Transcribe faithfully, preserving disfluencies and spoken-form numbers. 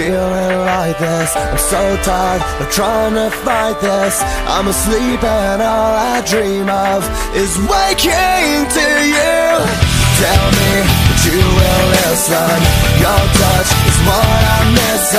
feeling like this. I'm so tired of trying to fight this. I'm asleep and all I dream of is waking to you. Tell me that you will listen. Your touch is what I'm missing.